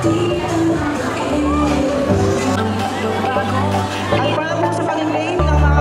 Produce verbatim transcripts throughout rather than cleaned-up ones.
Ay, para po sa pag-claim ng mga...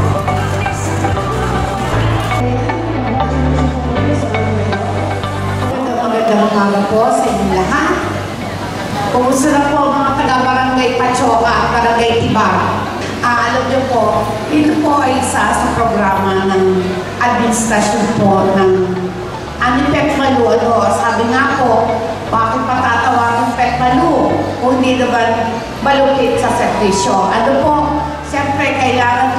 Magandang umaga po sa inyong lahat. Kumusta na po mga taga-barangay Pachoka at barangay Tibag? Ah, alam niyo po, ito po ay isa sa programa ng administrasyon po ng Anipep Malu. Ano, sabi nga po, bakit patatawagin Pep Malu kung hindi naman malupit sa servisyo? Ano po, siyempre kailangan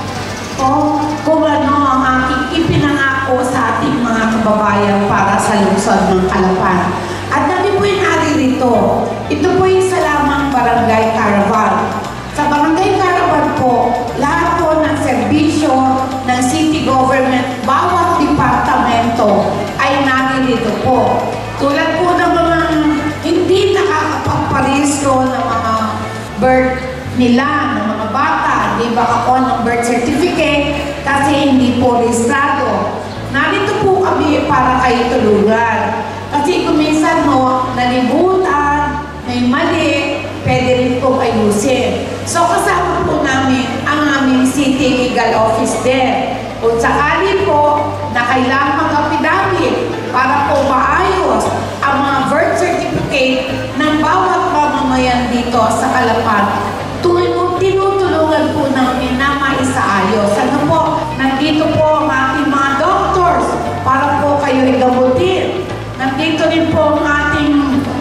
po kung ano ang aking ipinangako sa ating mga kababayan para sa lungsod ng Calapan. At kami po yung naririto. Ito po yung isa lamang barangay caravan. Sa barangay caravan po, lahat po ng serbisyo ng city government, bawat departamento ay naririto po. Tulad po ng mga hindi nakakapagparehistro ng mga birth nila, ng mga bata, di ba ako ng birth certificate kasi hindi po rehistrado. Narito po kami para kayo tulungan. Kasi kung minsan mo, nalibutan, may mali, pwede rin po ayusin. So kasama po namin ang aming city legal office din. Kung sakali po na kailangan mag-affidavit para po maayos ang mga birth certificate ng bawat mamamayan dito sa Calapan, tinutulungan po namin na maisaayos. Ano po, nandito po ang ating mga doctors para po kayo igamutin. Nandito rin po ang ating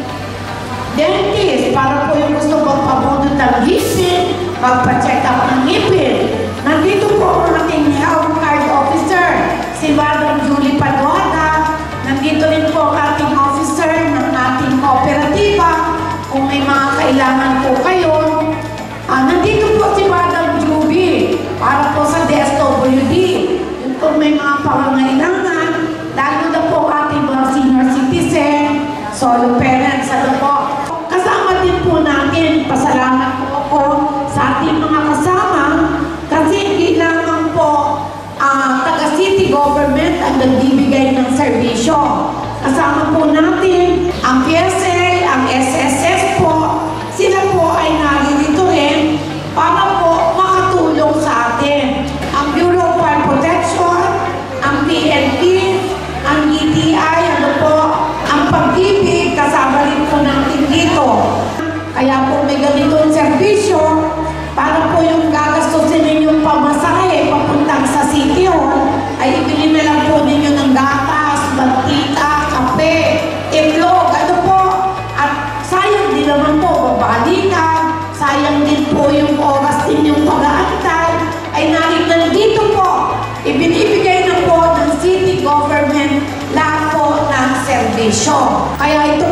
dentist para po yung gusto magpabunod ng ngipin, magpa-check up ng ngipin. Nandito po ang ating health card officer, si Madam Julie Paduada. Nandito rin po ang ating officer ng ating kooperatiba. Kung may mga kailangan po kayo, ah, nandito po si Madam Juby para po sa D S W D. Kung may mga pangangailangan, lalo na po ating mga senior citizen, solo parents, ano po. Kasama din po natin, pasalamat po ako sa ating mga kasama kasi hindi lamang po uh, taga-city government ang nagbibigay ng serbisyo. Kasama po natin ang P S A, ang S S S po, sila po ay naririto rin para po makatulong sa atin. Ang Bureau of Fire Protection, ang P N P, ang E T I, ano po, ang pag-ibig, kasama rin po natin dito. Kaya po may ganitong serbisyo para po yung gagastusin ninyong pamasahe papuntang sa City Hall, ay ibili na lang po ninyo ng gatas, mantika, kape, itlog, ano po. At sayang din naman po, babalikan, sayang din po yung oras ninyong pag-aantay, ay nandito po, ibinibigay na po ng city government lahat po ng serbisyo. Kaya ito